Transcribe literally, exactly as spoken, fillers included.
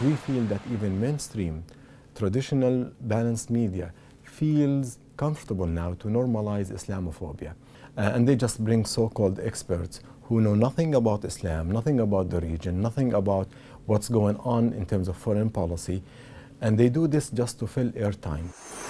we feel that even mainstream, traditional, balanced media feels comfortable now to normalize Islamophobia. Uh, and they just bring so-called experts who know nothing about Islam, nothing about the region, nothing about what's going on in terms of foreign policy, and they do this just to fill airtime.